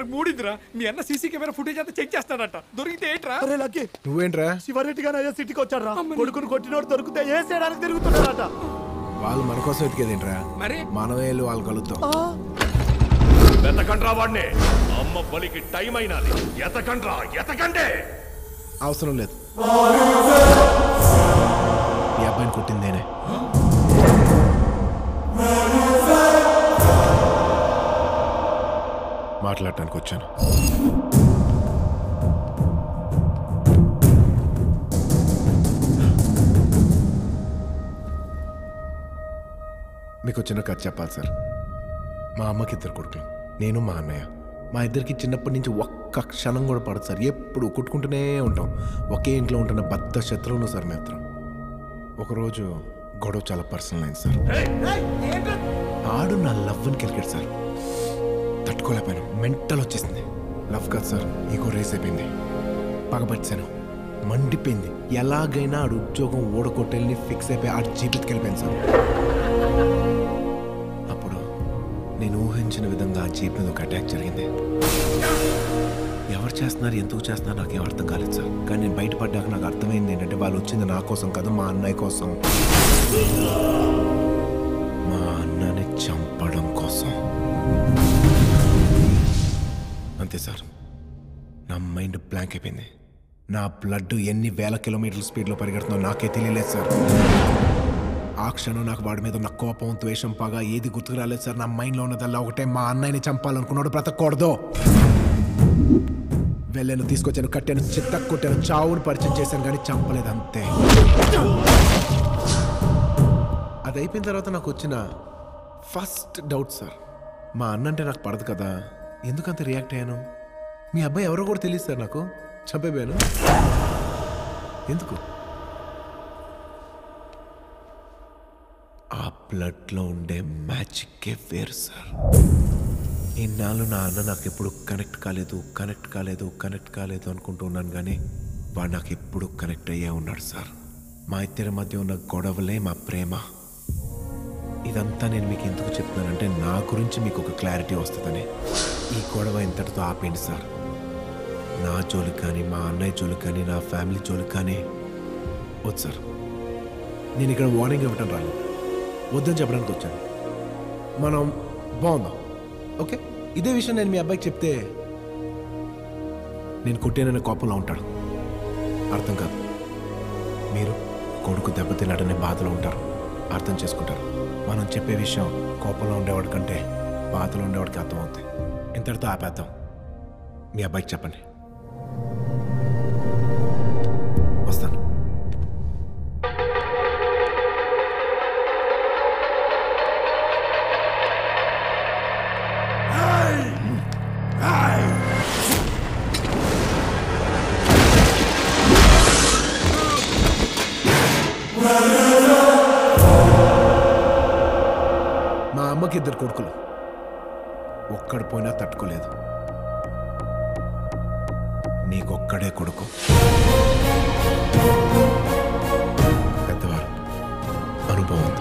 నాకు మూడిందిరా. మీ అన్న సీసీ కెమెరా ఫుటేజ్ అంతా చెక్ చేస్తాడట. దొరికితే ఏంట్రా? అరే లక్కీ, నువ్వేంట్రా? శివారెడ్డి గారు అయ్యా సిటీకి వచ్చాడు రా. కొడుకుని కొట్టినోడు దొరికితే ఏ చేయడానికి తిరుగుతున్నాడట. వాళ్ళు మన కోసం ఎతికేదేంట్రా? మరి మనమే వెళ్ళి వాళ్ళు కలుద్దాం. ఎతకండ్రా వాడిని. అమ్మ బలికి టైం అయినది. ఎతకండ్రా, ఎతకండే. అవసరం లేదు. ఈ అబ్బాయిని కొట్టిందేనే. మాట్లాడటానికి వచ్చాను. మీకు చిన్న కథ చెప్పాలి సార్. మా అమ్మకి 2 కొడుకులు, నేను మా అన్నయ్య. మా ఇద్దరికి చిన్నప్పటి నుంచి ఒక్క క్షణం కూడా పడదు సార్. ఎప్పుడు కొట్టుకుంటూనే ఉంటాం. ఒకే ఇంట్లో ఉంటున్న బద్ద శత్రువులు సార్ మేత్రం. ఒకరోజు గొడవ చాలా పర్సనల్ అయింది సార్. ఆడు నా లవ్ని కెలికాడు సార్. తట్టుకోలేకపోయాను. మెంటల్ వచ్చేసింది. లవ్ కాదు సార్, ఈగో రేస్ అయిపోయింది. పగబట్టాను, మండిపోయింది. ఎలాగైనా ఆడు ఉద్యోగం ఓడగొట్టేళ్ళని ఫిక్స్ అయిపోయి ఆడు జీవితకి వెళ్ళిపోయాను సార్. అప్పుడు నేను ఊహించిన విధంగా ఆ జీప్ మీద ఒక అటాక్ జరిగింది. ఎవరు చేస్తున్నారు, ఎందుకు చేస్తున్నారు నాకేం అర్థం కాలేదు సార్. కానీ నేను బయటపడ్డాక నాకు అర్థమైంది ఏంటంటే వాళ్ళు వచ్చింది నా కోసం కాదు, మా అన్నయ్య కోసం. మా అన్నని చంపడం కోసం. అంతే సార్. నా మైండ్ బ్లాంక్ అయిపోయింది. నా బ్లడ్ ఎన్ని వేల కిలోమీటర్ల స్పీడ్లో పరిగెడుతుందో నాకే తెలియలేదు సార్. ఆ క్షణం నాకు వాడి మీద ఉన్న కోపం, ద్వేషం, పగ ఏది గుర్తుకు రాలేదు సార్. నా మైండ్లో ఉన్నదల్లా ఒకటే, మా అన్నయ్యని చంపాలనుకున్నాడు, బ్రతకూడదు. వెళ్ళాను, తీసుకొచ్చాను, కట్టాను, చిత్త కొట్టాను, చావును పరిచయం చేశాను, కానీ చంపలేదు. అంతే. అది అయిపోయిన తర్వాత నాకు వచ్చిన ఫస్ట్ డౌట్ సార్, మా అన్న అంటే నాకు పడదు కదా, ఎందుకంత రియాక్ట్ అయ్యాను? మీ అబ్బాయి ఎవరో కూడా తెలియదు సార్. నాకు చంపేపోయాను ఎందుకు? ఆ బ్లడ్లో ఉండే మ్యాజిక్కే వేరు సార్. ఇన్నాళ్ళు నా అన్న నాకు ఎప్పుడు కనెక్ట్ కాలేదు అనుకుంటూ ఉన్నాను, కానీ వాడు నాకు ఎప్పుడు కనెక్ట్ అయ్యే ఉన్నాడు సార్. మా ఇద్దరి మధ్య ఉన్న గొడవలే మా ప్రేమ. ఇదంతా నేను మీకు ఎందుకు చెప్తున్నానంటే నా గురించి మీకు ఒక క్లారిటీ వస్తుందని. ఈ గొడవ ఇంతటితో ఆపేయండి సార్. నా జోలికి కానీ, మా అన్నయ్య జోలికి కానీ, నా ఫ్యామిలీ జోలికి కానీ వద్దు సార్. నేను ఇక్కడ వార్నింగ్ ఇవ్వటం రాలేదు, వద్దని చెప్పడానికి వచ్చాను. మనం బాగుందాం, ఓకే? ఇదే విషయం నేను మీ అబ్బాయికి చెప్తే నేను కొట్టేననే కోపంలో ఉంటాడు. అర్థం కాదు. మీరు కొడుకు దెబ్బతిన్నాడనే బాధలో ఉంటారు, అర్థం చేసుకుంటారు. మనం చెప్పే విషయం కోపంలో ఉండేవాడి కంటే బాధలో ఉండేవాడికి అర్థం అవుతాయి. ఇంతటితో ఆపేద్దాం. మీ అబ్బాయికి చెప్పండి. వస్తాను. మా అమ్మకి 2 కొడుకులు, ఒక్కడు పోయినా తట్టుకోలేదు. నీకొక్కడే కొడుకు. పెద్దవారు, అనుభవంతో.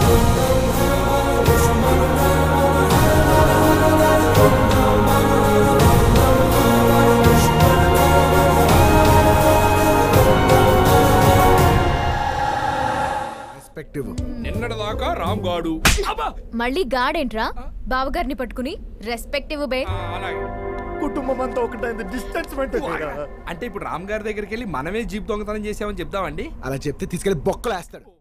నిన్నటిదాకా రామ్ గాడు. మళ్ళీ గాడేంట్రా బావగారిని పట్టుకుని రెస్పెక్టివ్ బే. అలాగే. కుటుంబం అంతా ఒకటైంది, డిస్టెన్స్ మెయింటైన్. అంటే ఇప్పుడు రామ్ గారి దగ్గరికి వెళ్ళి మనమే జీప్ దొంగతనం చేసామని చెప్దామండి. అలా చెప్తే తీసుకెళ్ళి బొక్కలు వేస్తాడు.